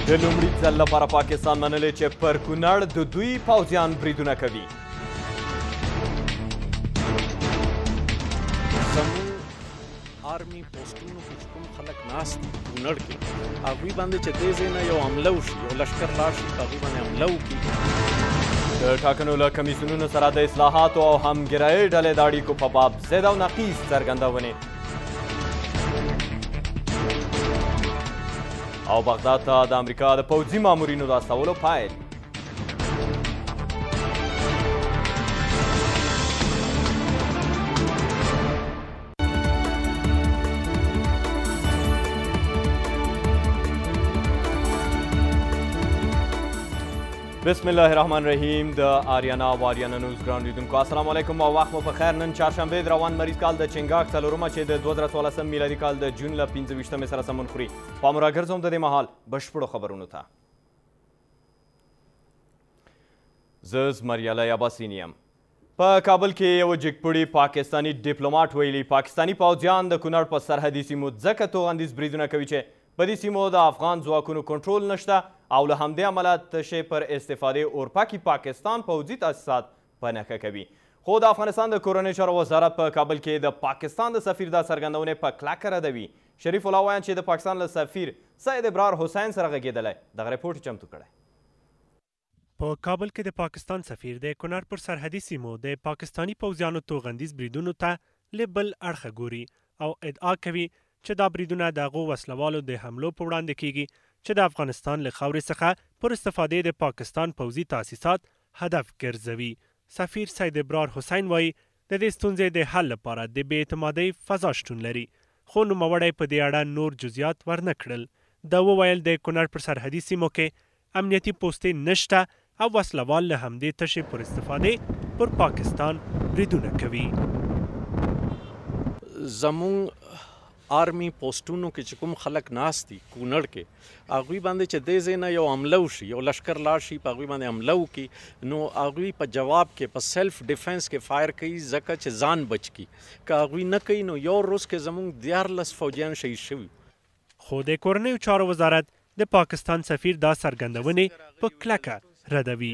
د لومړي ځل لپاره پاکستان منلی چې پر کونړ د دوی پوځیان بریدونه کوي. زموږ آرمي پوسټونو کې چې کوم خلک ناست دي کونړ کې هغوی باندې چې دې ځای نه یو حمله وشي یو لښکر لاړ شي په هغوی باندې حمله وکړي. د ټاکنو له کمیسیونونو سره د اصلاحاتو او همګرایۍ ډلې د اړیکو په باب ضد او نقیض څرګندونې. او بغداد ته د امریکا د پوځي مامورینو د استولو پایل. بسم الله الرحمن الرحیم. د آریانا او آریانا نیوز ګران لیدونکو السلام علیکم او وخت مو په خیر. نن چهارشنبه د روان مریض کال د چنګاښ څلورمه چې د 2014 میلادي کال د جون له 25مې سره سمون خوري. پام راګرځوم د دې مهال بشپړو خبرونو ته. زه زمریالی عباسین یم. په کابل کې یو جګپړي پاکستاني ډیپلوماټ ویلي پاکستاني پوځیان د کونړ په سرحدي سیمو ځکه توغندیز بریدونه کوي چې په دې سیمو د افغان ځواکونو کنټرول نشته او له همدې امله تشې پر استفادې اورپکي پاکستان پوځي تاسیسات په نښه کوي. خو د افغانستان د کورنۍ چارو وزارت په کابل کې د پاکستان د سفیر دا څرګندونې په کلکه ردوي. شریف الله وایي چې د پاکستان له سفیر سید ابرار حسین سره غږېدلی. دغه رپورټ چمتو کړی. په کابل کې د پاکستان سفیر د کونړ پر سرحدي سیمو د پاکستاني پوځیانو توغندیز بریدونو ته له بل اړخه ګوري او ادعا کوي چې دا بریدونه د هغو وسلوالو د حملو په وړاندې کیږي چې د افغانستان له خاورې څخه پر استفادې د پاکستان پوځي تاسیسات هدف ګرځوي. سفیر سید ابرار حسین وایي د دې ستونزې د حل لپاره د بې اعتمادۍ فضا شتون لري، خو نوموړی په دې اړه نور جزئیات ورنه کړل. دا وویل د کونړ پر سرحدي سیمو کې امنیتي پوستې نشته او وسلوال له همدې تشې پر استفادې پر پاکستان بریدونه کوي. زموږ آرمي پوسټونو کې چې کوم خلک ناست دي کونړ کې هغوی باندې چې دې ځای نه یو حمله وشي یو لښکر لاړ شي په هغوی باندې حمله وکړي نو هغوی په جواب کې په سیلف ډیفینس کې فایر کوي ځکه چې ځان بچ کړي. که هغوی نه کوي نو یو روز کې زموږ 14 فوجیان شهید شوي. خو د کورنیو چارو وزارت د پاکستان سفیر دا څرګندونې په کلکه ردوي.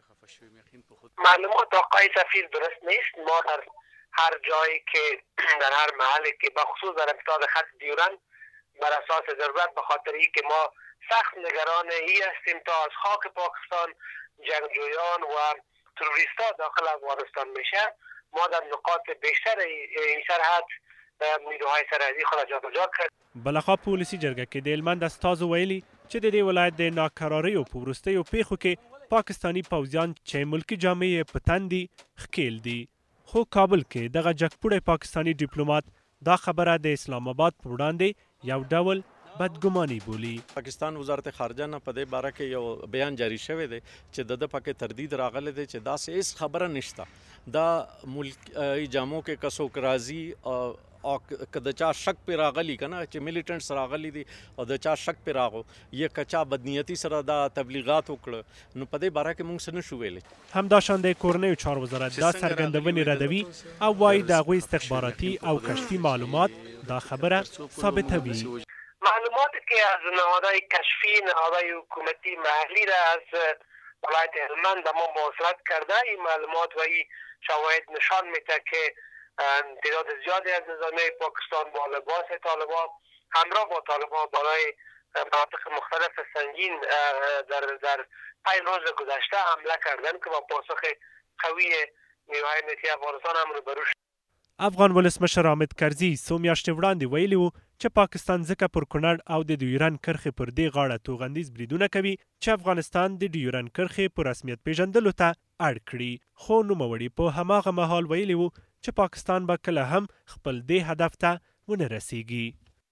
معلومات آقای سفیر درست نیست. ما در هر جایی که در هر محلی که بخصوص در امتداد خط دیورند بر اساس ضرورت به خاطر ای که ما سخت نگران ای هستیم تا از خاک پاکستان جنگجویان و تروریستا داخل افغانستان میشه ما در نقاط بیشتر این سرحد نیروهای سرحدی خود جابجا کرد. بلخوا پولیسي جرګه کې د هلمند استازو ویلي چې د دې ولایت د ناکراریو په وروستیو پیښو کې پاکستاني پوځیان چې ملکي جامې یې په تن دي ښکیل دي. خو کابل کې دغه جګپوړی پاکستاني ډیپلومات دا خبره د اسلام آباد پر وړاندې یو ډول بدګماني بولي. پاکستان وزارت خارجه نه په دې باره کې یو بیان جاری شوی دی چې د ده پکې تردید راغلی دی چې داسې هېڅ خبره نشته. دا ملکي جامو کې که څوک راځي او که د چا شک پې راغلی که نه چې میلیټنټس راغلی دي او د چا شک پې راغو یا که چا بدنیتي سره دا تبلیغات وکړه نو په دې باره کې موږ څه نشو ویلی. همداشان د کورنیو چارو وزارت دا څرګندونې ردوي او وایي د هغوی استخباراتي او کشفي معلومات دا خبره ثابتوي. معلوماتی که از نهادهای کشفی نهادهای حکومتی محلی را از ولایت هلمند به ما موصلت کرده این معلومات و این شواهد نشان میده که تعداد زیادی از نظامیای پاکستان با لباس طالبان همراه با طالبان بالای مناطق مختلف سنگین در 5 روز گذشته حمله کردن که با پاسخ قوی نیروهای امنیتي افغانستان هم روبرو شد. افغان ولسمشر حامد کرزي څو میاشتې وړاندې ویلي وو چې پاکستان ځکه پر کونړ او د ډیورند کرښې پر دې غاړه توغندیز بریدونه کوي چې افغانستان د ډیورند کرښې په رسمیت پیژندلو ته اړ کړي. خو نوموړي په هماغه مهال ویلي وو چې پاکستان به کله هم خپل دې هدف ته ونه رسیږي.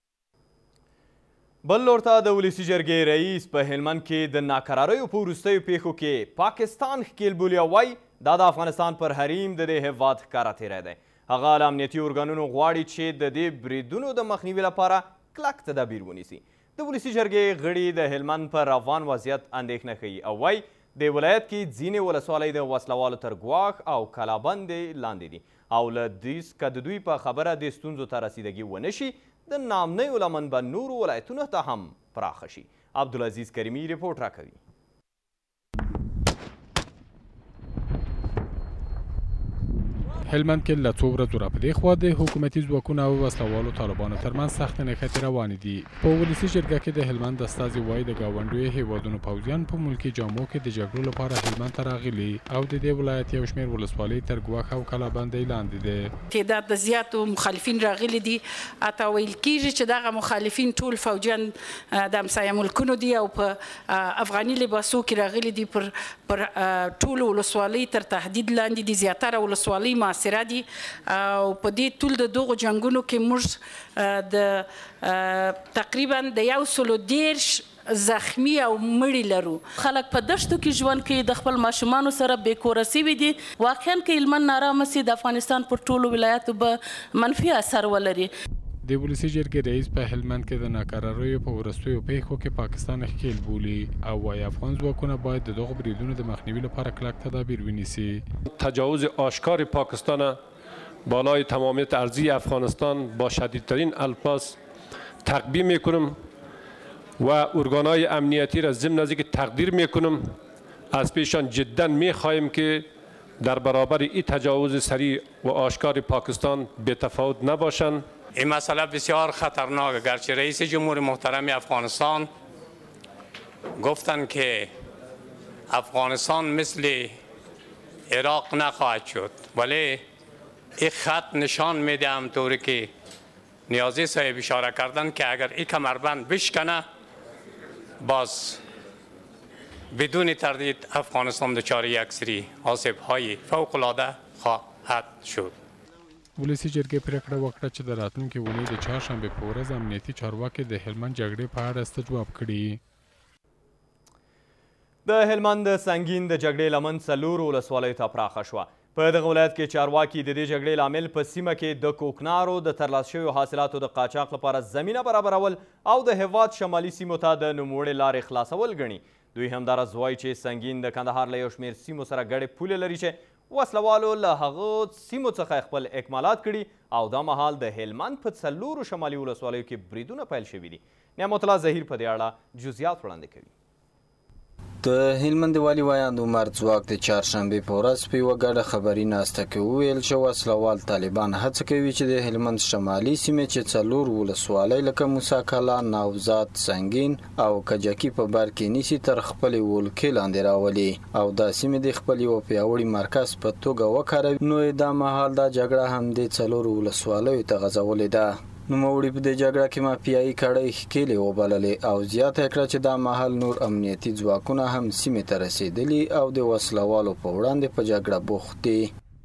بل لور ته د ولسي جرګې رئیس په هلمند کې د ناکراریو په وروستیو پیښو کې پاکستان ښکیل بولي او وایي دا د افغانستان پر حریم د دې هېواد ښکاره تیری دی. هغه له امنیتي ارګانونو غواړي چې د دې بریدونو د مخنیوي لپاره کلک تدابیر ونیسي. د ولسي جرګې غړي د هلمند پر روان وضعیت اندېښنه ښیي او وایي د ولایت کې ځینې ولسوالۍ د وسلوالو تر ګواښ او کلابندې لاندې دي او له که د دوی په خبره د ستونزو ته رسیدګي ونه شي د نامنیو لمن به نورو ولایتونو ته هم پراخه شي. عبدالعزیز کریمی ریپورټ راکوي. هلمند کې له څو ورځو راپدې خوا د حکومتي ځواکونو او وسلوالو طالبانو ترمنځ سختې نښتې روانې دي. په ولسي جرګه کې د هلمند استازي وایي د ګاونډیو هیوادونو پوځیان په ملکي جامو کې د جګړو لپاره هلمند ته راغلي او د دې ولایت یو شمېر ولسوالۍ تر ګواښ او کلابندۍ لاندې دی. تعداد د زیاتو مخالفین راغلي دي. اته ویل کېږي چې دغه مخالفین ټول فوجیان د همسایه ملکونو دي او په افغاني لباسو کې راغلي دي. پر ټولو ولسوالۍ تر تهدید لاندې دي. زیاتره ولسوالۍ معاصره دي او په دې ټول د دغو جنګونو کې موږ د تقریبا د 130 زخمی او مړی لرو. خلک په دشتو کې ژوند کوي، د خپل ماشومانو سره بېکوره سوي دي. واقعا که هلمند نارامه سي د افغانستان پر ټولو ولایاتو به منفي اثر ولري. د ولسي جرګې رئیس په هلمند کې د ناکراریو په وروستیو پیښو کې پاکستان ښکیل بولي او وایي افغان ځواکونه باید د دغو بریدونو د مخنیوي لپاره کلک تدابیر ونیسي. تجاوز آشکار پاکستان بالای تمامیت ارضی افغانستان با شدیدترین الفاظ تقبیح میکنم و ارگانهای امنیتی را ضمن از اینکه تقدیر میکنم از پیشان جدا میخواهیم که در برابر این تجاوز سریع و آشکار پاکستان بی‌تفاوت نباشند. این مسئله بسیار خطرناک. گرچه رئیس جمهور محترم افغانستان گفتند که افغانستان مثل عراق نخواهد شد، ولی این خط نشان میده همطوری که نیازی صاحب اشاره کردن که اگر این کمربند بشکنه باز بدون تردید افغانستان دچار یک سری آسیب‌های فوق‌العاده خواهد شد. ولسي جرګې پرېکړه وکړه چې د راتلونکې اونۍ د چهارشنبې په ورځ امنیتي چارواکي د هلمند جګړې په اړه استجواب کړي. د هلمند سنګین د جګړې لمن څلورو ولسوالیو ته پراخه شوه. په دغه ولایت کې چارواکي د دې جګړې لامل په سیمه کې د کوکنارو د ترلاسه شویو حاصلاتو د قاچاق لپاره زمینه برابرول او د هېواد شمالي سیمو ته د نوموړې لارې خلاصول ګڼي. دوی همداراز وایي چې سنګین د کندهار له یو شمېر سیمو سره ګډې پولې لري چې وسلوالو له هغه سیمو څخه خپل اکمالات کړي او دا مهال د هلمند په څلورو شمالي ولسوالیو کې بریدونه پیل شوي دي. نعمت الله ظهیر په دې اړه جزئیات وړاندې کوي. د هلمند والي ویاند عمر ځواک د چهارشنبې په ورځ په یوه ګډه خبري ناسته کې وویل چې وسلوال طالبان هڅه کوي چې د هلمند شمالي سیمې چې څلور ولسوالۍ لکه موسی کلان، نوزاد، سنګین او کجکي په بر کې نیسي تر خپلې ولکې لاندې راولي او دا سیمې د خپل یو پیاوړي مرکز په توګه وکاروي. نو دا مهال دا جګړه هم د څلورو ولسوالیو ته غځولې ده. نوموړي په دې جګړه کې مافیایي کړۍ ښکېلې وبللې او زیاته کړه چې دا مهال نور امنیتي ځواکونه هم سیمې ته رسېدلي او د وسلوالو په وړاندې په جګړه بوخت دي.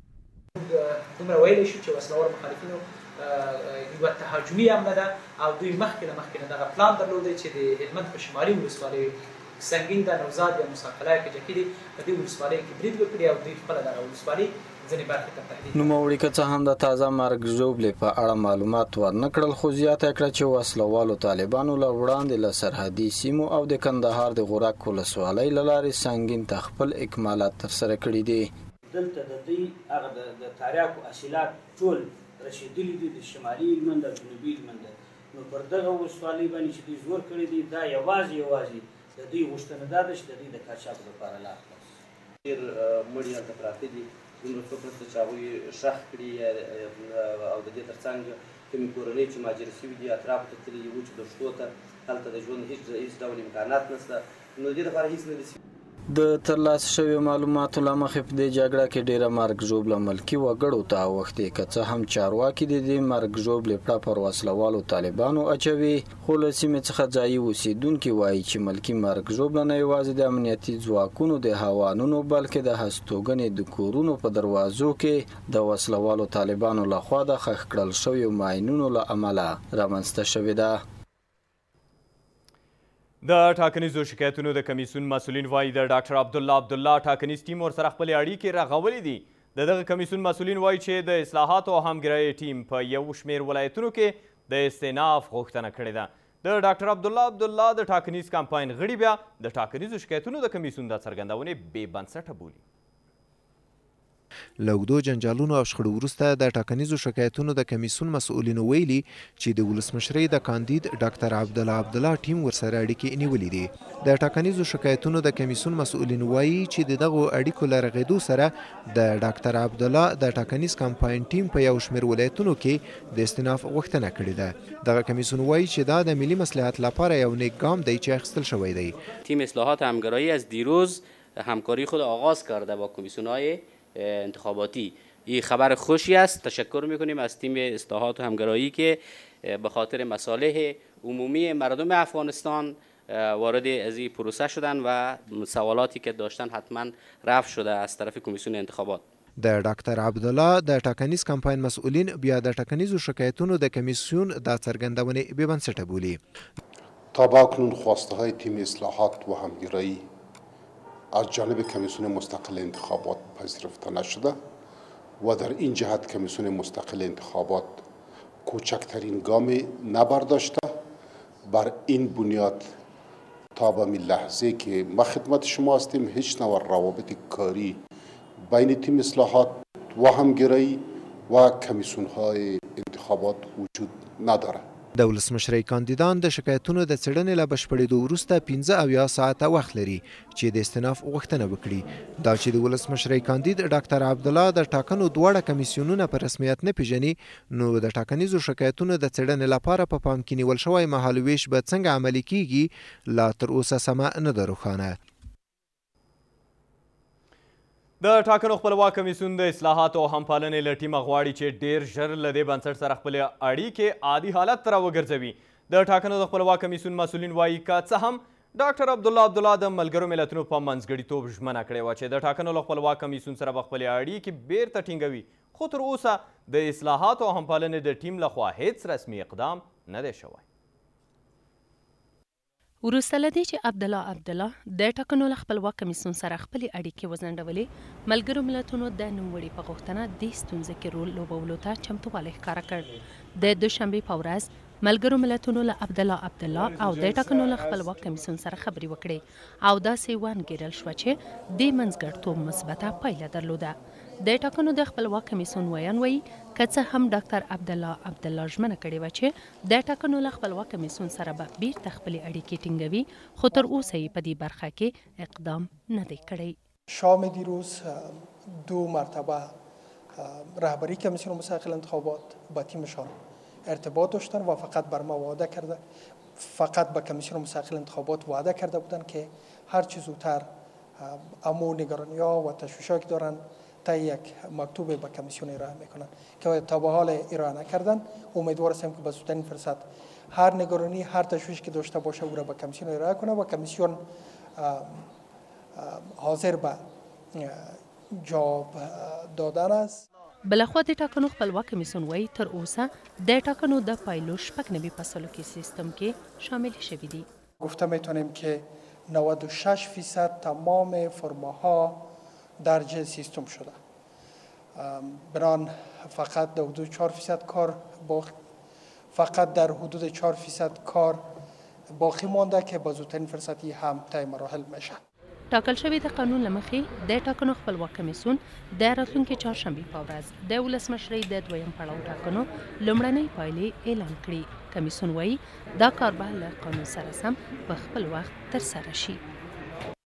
دومره ویلی شو چې وسلوال مخالفینو یوه تهاجمي حمله ده او دوی مخکې له مخکې دغه پلان درلودی چې د هلمند په شمالي ولسوالیو سنګین ده، نوزاد یا موسی کلای، کجکي دي، په دې ولسوالیو کې برید وکړي او دوی خپله دغه ولسوالۍ نوموړي که څه هم د تازه مرګ ژوبلې په اړه معلومات ورنه کړل، خو زیاته کړه چې وسلوالو طالبانو له وړاندې له سرحدي سیمو او د کندهار د غورک ولسوالۍ له لارې سنګین ته خپل اکمالات ترسره کړي دي. دلته د دوی هغه د تریاکو حاصلات ټول رسېدلي دي د شمالي هلمند او جنوبي هلمند. نو پر دغه ولسوالۍ باندې چې دوی زور کړی دي دا یوازې د دوی غوښتنه دا ده چې د دوی د قاچاق لپاره لار خلاص. ډېر مړي هلته پراته دي، دومره څوک نشته چې هغوی ښخ کړي او د دې تر څنګ کومې کورنۍ چې مهاجرې شوي دي اطرافو ته تللي دي وچو دښتو ته، هلته د ژوند هېڅ ډول امکانات نشته. نو د دې لپاره هېڅ نه دي. د ترلاسه شویو معلوماتو له مخې په دې جګړه کې ډېره مرګ ژوبله ملکي وګړو ته اوښتې، که څه هم چارواکي د دې مرګ ژوبلې پړه پر وسلوالو طالبانو اچوي، خو له سیمې څخه ځایي اوسېدونکي وایي چې ملکي مرګ ژوبله نه یوازې د امنیتي ځواکونو د هوانونو بلکې د هستوګنې د کورونو په دروازو کې د وسلوالو طالبانو لخوا د ښخ کړل شویو ماینونو له امله رامنځته شوې ده. د ټاکنیزو شکایتونو د کمیسیون مسؤلین وایي د ډاکټر عبدالله ټاکنیز ټیم ورسره خپلې اړیکې رغولې دي. د دغه کمیسیون مسؤلین وایي چې د اصلاحاتو او همګرایۍ ټیم په یو شمېر ولایتونو کې د استئناف غوښتنه کړې ده. د ډاکټر عبدالله د ټاکنیز کمپاین غړي بیا د ټاکنیزو شکایتونو د کمیسیون د څرګندونې بې بنسټه بولي. له اوږدو جنجالونو او شخړو وروسته د ټاکنیزو شکایتونو د کمیسیون مسؤلینو ویلي چې د ولسمشرۍ د کاندید ډاکټر عبدالله ټیم ورسره اړیکې نیولې دي. د ټاکنیزو شکایتونو د کمیسیون مسؤلین وایي چې دغه اړیکو له رغېدو سره د ډاکټر عبدالله د ټاکنیز کمپاین ټیم په یو شمېر ولایتونو کې د استیناف غوښتنه کړې ده. دغه کمیسیون وایي چې دا د ملي مصلحت لپاره یو نیک ګام دی چې اخیستل شوی دی. تیم اصلاحات همگرایی از دیروز همکاری خود آغاز کرده با کمیسیون‌های انتخاباتی. این خبر خوشی است. تشکر میکنیم از تیم اصلاحات و همگرایی که به خاطر مصالح عمومی مردم افغانستان وارد از این پروسه شدن و سوالاتی که داشتن حتما رفع شده از طرف کمیسیون انتخابات. د ډاکټر عبدالله د ټاکنیز کمپاین مسؤلین بیا د ټاکنیزو شکایتونو د کمیسیون د څرګندونې بې بنسټه بولي. تا به اکنون خواسته های تیم اصلاحات و همگرایی از جانب کمیسیون مستقل انتخابات پذیرفته نشده و در این جهت کمیسیون مستقل انتخابات کوچکترین گامی نبرداشته. بر این بنیاد تا به لحظه که ما خدمت شما هستیم هیچ نوع روابط کاری بین تیم اصلاحات و همگرایی و کمیسیون های انتخابات وجود نداره. د ولسمشرۍ کاندیدان د شکایتونو د څېړنې له بشپړېدو وروسته 15 ساعته وخت لري چې د استیناف غوښتنه وکړي. دا چې د ولسمشرۍ کاندید ډاکټر عبدالله د ټاکنو دواړه کمیسیونونه په رسمیت نه پیژني، نو د ټاکنیزو شکایتونو د څېړنې لپاره په پام کې نیول شوی مهالویش به څنګه عملي کیږي لا تر اوسه سمه نه ده روښانه. د ټاکنو خپلواک کمیسیون د اصلاحاتو او همپالنې له ټیمه غواړي چې ډیر ژر له دې بنسټ سره خپلې اړیکې عادي حالت ته راوګرځوي. د ټاکنو د خپلواک کمیسیون مسؤلین وایي که څه هم ډاکټر عبدالله د ملګرو ملتونو په منځګړیتوب ژمنه کړې وه چې د ټاکنو له خپلواک کمیسیون سره به خپلې اړیکې بیرته ټینګوي، خو تر اوسه د اصلاحاتو او همپالنې د ټیم لخوا هیڅ رسمي اقدام نه دی شوی. وروسته له دې چې عبدالله د ټاکنو له خپلواک کمیسیون سره خپلې اړیکې وځنډولې، ملګرو ملتونو د نوموړي په غوښتنه دې ستونزې کې رول لوبولو ته چمتووالی ښکاره کړ. د دوشنبې په ورځ ملګرو ملتونو له عبدالله او د ټاکنو له خپلواک کمیسیون سره خبرې وکړې او داسې وانګېرل شوه چې دې منځګړیتوب مثبته پایله درلوده. د ټاکنو د خپلواک کمیسیون ویان وایي که څه هم ډاکټر عبدالله ژمنه کړې وه چې د ټاکنو له خپلواک کمیسیون سره به بیرته خپلې اړیکې ټینګوي، خو تر اوسه یې په دې برخه کې اقدام نه دی کړی. شام دیروز 2 مرتبه رهبری کمیسیون مستقل انتخابات با تیمشان ارتباط داشتن و فقط بر ما وعده کرده، فقط به کمیسیون مستقل انتخابات وعده کرده بودن که هر چه زودتر امو نگرانی‌ها و تشویش‌هایی که دارن تا یک مکتوب به کمیسیون ارائه میکنن که تا به حال ارائه نکردن. امیدوار هستیم که به زودترین فرصت هر نگرانی، هر تشویش که داشته باشه او را به کمیسیون ارائه کنه و کمیسیون حاضر به جواب دادن است. بلخوا د ټاکنو خپلواک کمیسیون وایي تر اوسه د ټاکنو د پایلو 96% سیستم کې شامل شوي دي. گفته میتونیم که 96% تمام فرماها درج سیستم شده. بنان فقط در حدود 4% کار فقط در حدود 4% کار باقی مانده که با زودترین فرصتی هم طی مراحل میشه. ټاکل شوی د قانون له مخې د ټاکنو خپلواک کمیسیون د راتلونکي چهارشنبې په ورځ د ولسمشرۍ د 2یم پړاو ټاکنو لومړنۍ پایلې اعلان کړي. کمیسیون وایي دا کار به له قانون سره سم په خپل وخت ترسره شي.